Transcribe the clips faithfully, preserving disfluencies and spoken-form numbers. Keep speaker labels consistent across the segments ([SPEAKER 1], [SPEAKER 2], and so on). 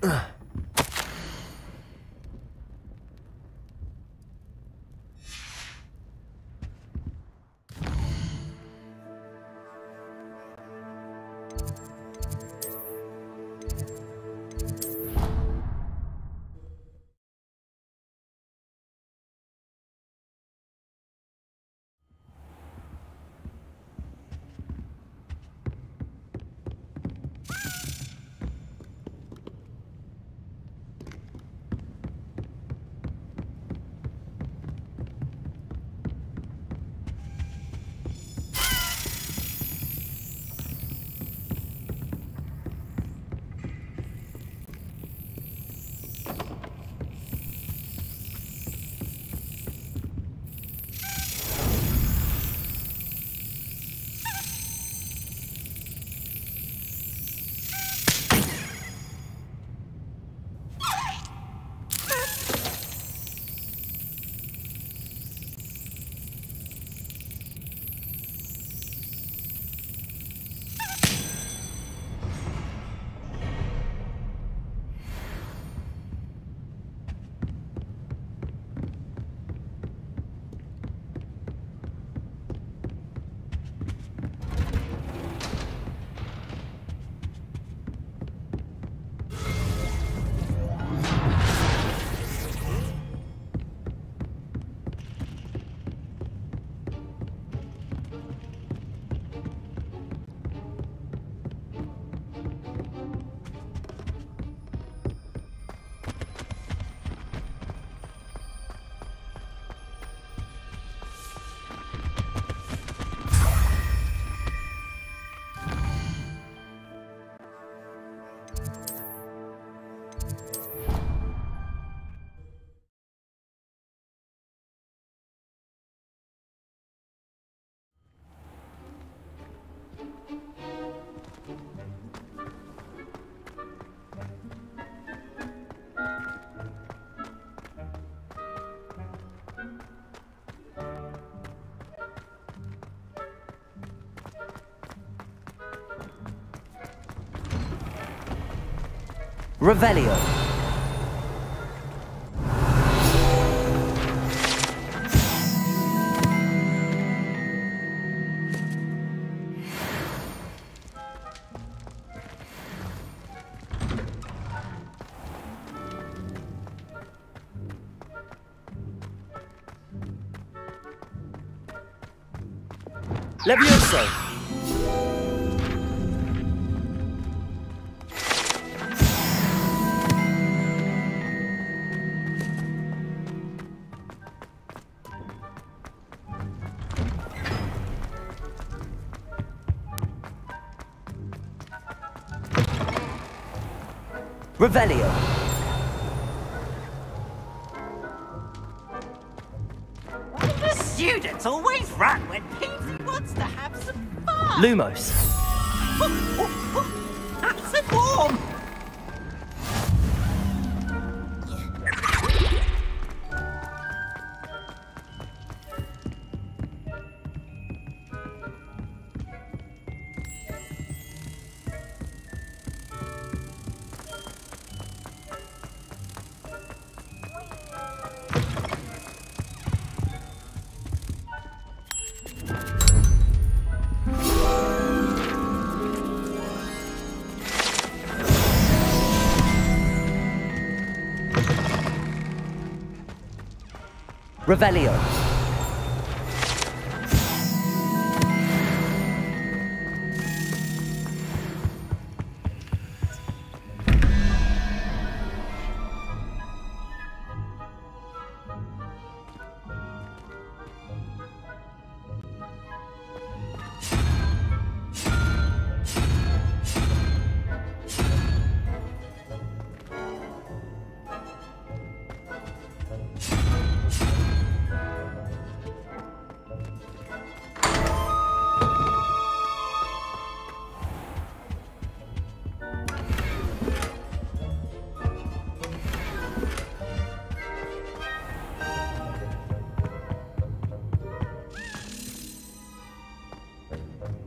[SPEAKER 1] Revelio. Levioso. Revelio.
[SPEAKER 2] The students always run when Peavy wants to have some fun.
[SPEAKER 1] Lumos.
[SPEAKER 2] Oh, oh, oh. That's a warm.
[SPEAKER 1] Revelio.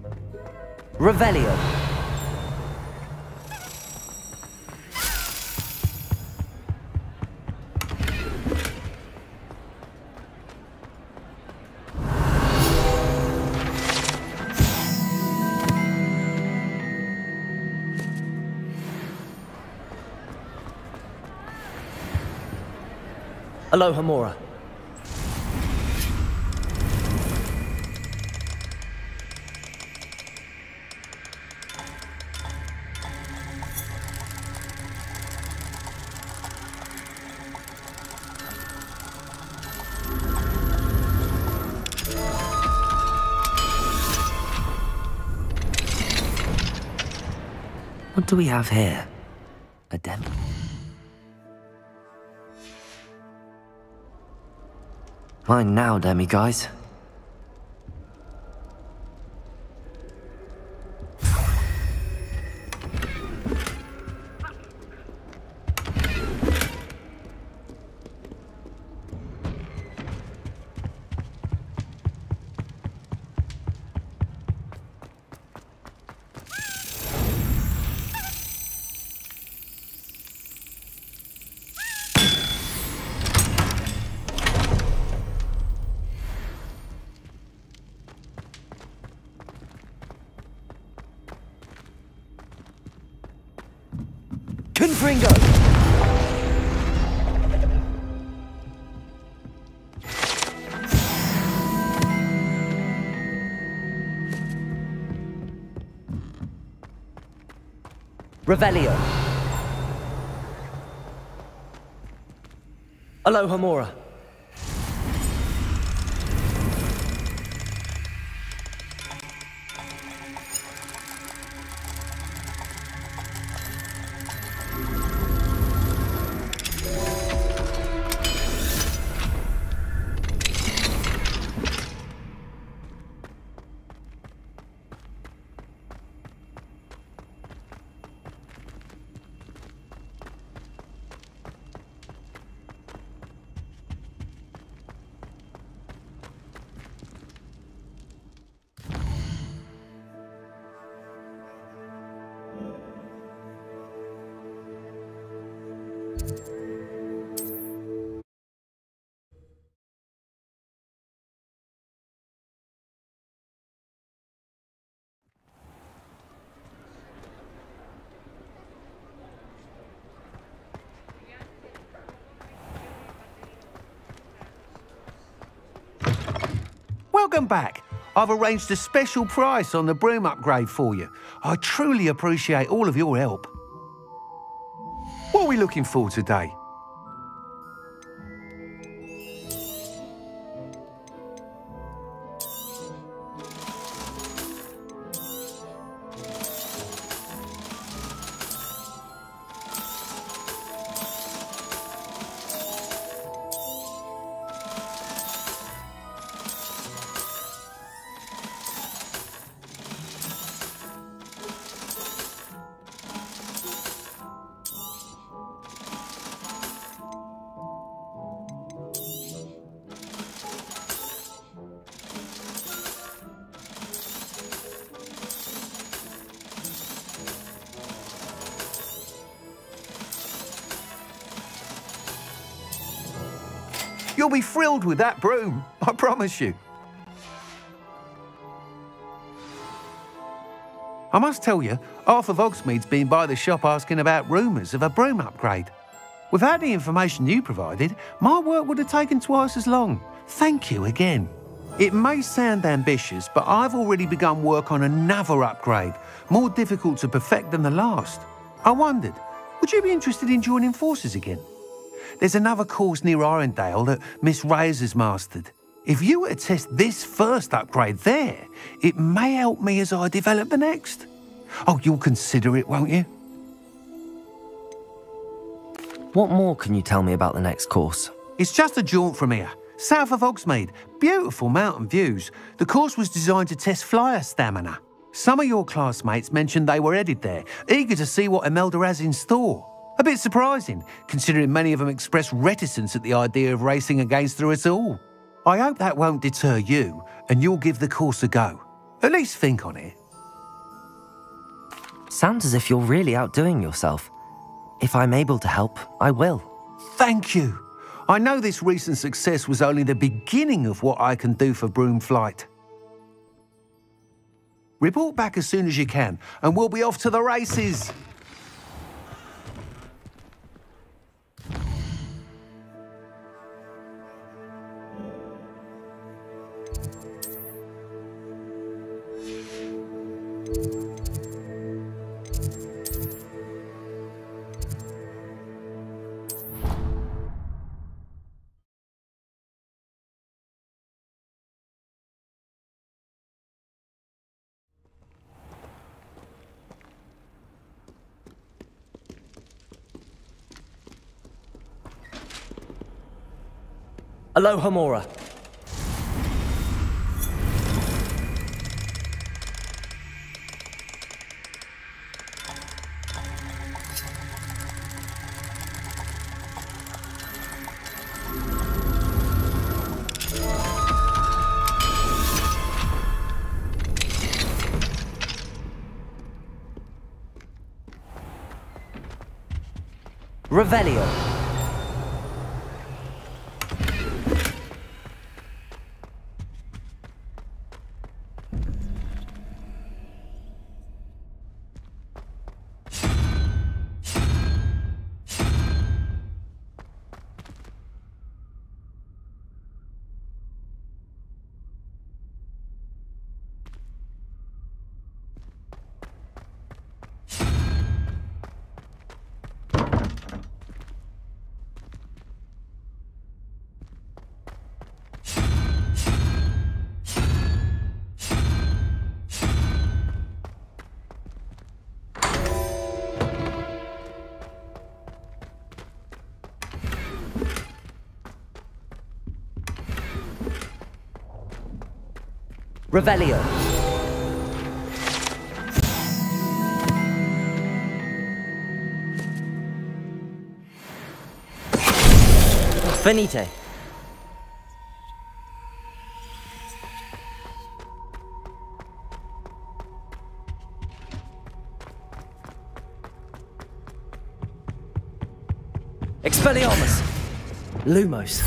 [SPEAKER 1] Revelio. Alohomora. What do we have here? A demo? Mine now, demi guys. Confringo! Revelio. Alohomora.
[SPEAKER 3] Welcome back. I've arranged a special price on the broom upgrade for you. I truly appreciate all of your help. What are we looking for today? You'll be thrilled with that broom, I promise you. I must tell you, Arthur Vogsmeade's been by the shop asking about rumours of a broom upgrade. Without the information you provided, my work would have taken twice as long. Thank you again. It may sound ambitious, but I've already begun work on another upgrade, more difficult to perfect than the last. I wondered, would you be interested in joining forces again? There's another course near Irondale that Miss Reyes has mastered. If you were to test this first upgrade there, it may help me as I develop the next. Oh, you'll consider it, won't you?
[SPEAKER 1] What more can you tell me about the next course?
[SPEAKER 3] It's just a jaunt from here, south of Hogsmeade. Beautiful mountain views. The course was designed to test flyer stamina. Some of your classmates mentioned they were headed there, eager to see what Imelda has in store. A bit surprising, considering many of them expressed reticence at the idea of racing against her at all. I hope that won't deter you, and you'll give the course a go. At least think on it.
[SPEAKER 1] Sounds as if you're really outdoing yourself. If I'm able to help, I will.
[SPEAKER 3] Thank you. I know this recent success was only the beginning of what I can do for Broom Flight. Report back as soon as you can, and we'll be off to the races.
[SPEAKER 4] Alohomora. Revelio. Revelio. Finite. Expelliarmus. Lumos.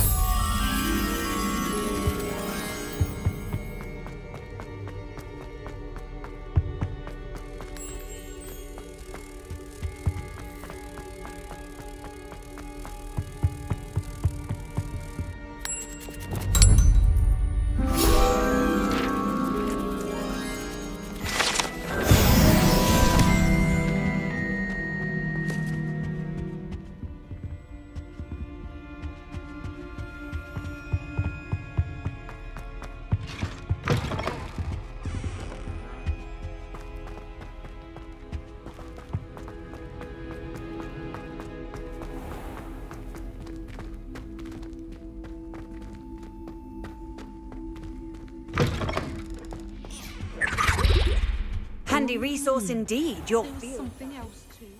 [SPEAKER 5] Handy resource indeed, your
[SPEAKER 6] There was something else too.